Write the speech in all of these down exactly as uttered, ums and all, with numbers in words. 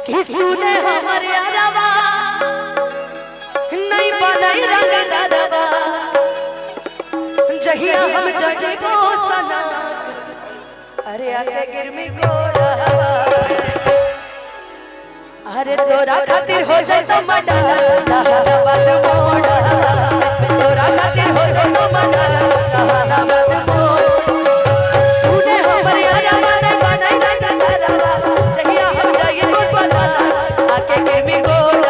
कि सुने हमर यारवा नहीं बनाई रंग दरवा जहिया हम जजेबो सना अरे आके गिरमी गोड़ा अरे तोरा खातिर हो जाए तो मडा बात मोड़ा तोरा खातिर हो जाए तो मडा बात मोड़ सुने हमर यारवा नहीं बनाई रंग दरवा जहिया हम जजेबो सना आके गिरमी गोड़ा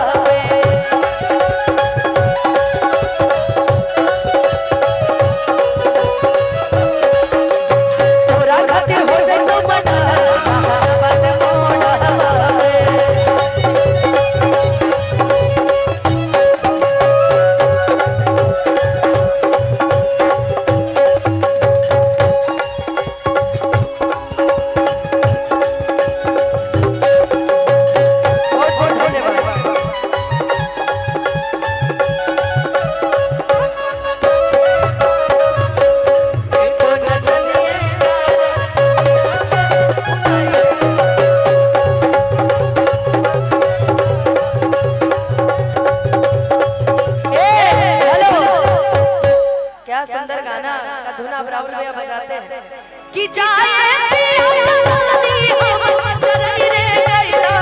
बजाते हैं कि जाए पिया जवानी हम चलई रे गइला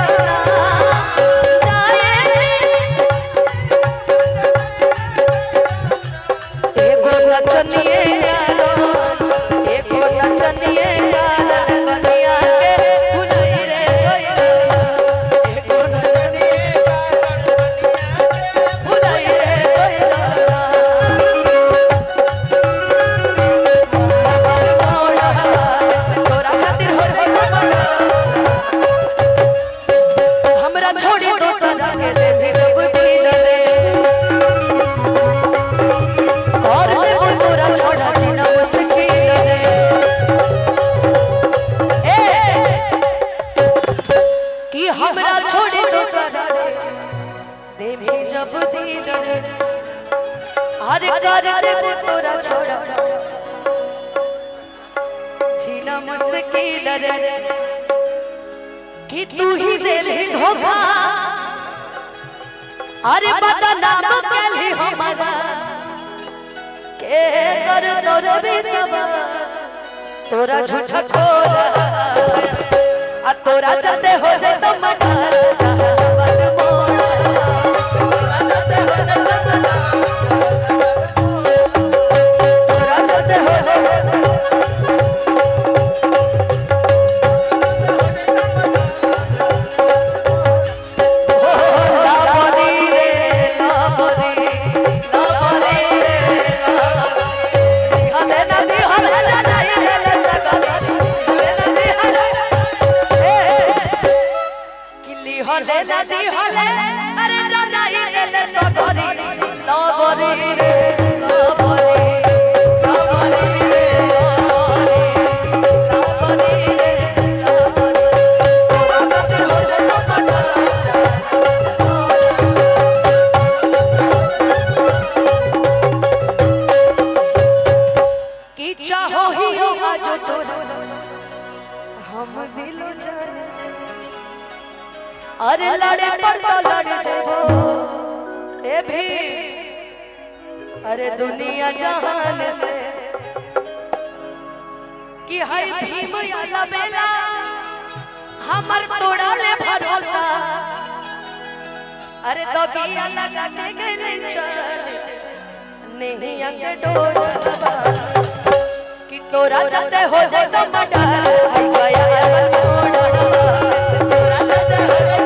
जाए एगो नचनिए गालो एगो नचनिए गालो बनिया के भुलई रे गइला एगो नचनिए गालो भुलई रे गइला छोड़ी तो सजा के दे भी जब दिल रे और देव तोरा छोड़ा जीना मुश्किल रे ए कि हमरा छोड़ी तो सजा दे भी जब दिल रे अरे कर देव तोरा छोड़ा जीना मुश्किल रे कि तू ही दिल ही धोखा अरे बदनाम कैली हमारा के कर तोर विश्वास तोरा झूठा खोरा आ तोरा चाहते हो जाए तो मटा चाहत मोड़ा तोरा चाहते हो जाए तो मटा तोरा चाहते हो जाए हले नदी हले अरे जा जाई देले सगरी लबरी रे लबरी लबरी रे लबरी रे लबरी तोरा खातिर हो जाए तो मटा की चाहो ही आज तोरा हम दिलो जान अरे लड़े पर तो लड़ जाओ ए भी अरे दुनिया जहान से कि है भीम या बेला हमर तोड़ा ले भरोसा अरे तो किया लगा के गले चल नहीं के डोर कि तोरा चाहते हो जाए तो मडा आई गया अमल मोड़ा तोरा चाहते हो जाए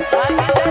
भागी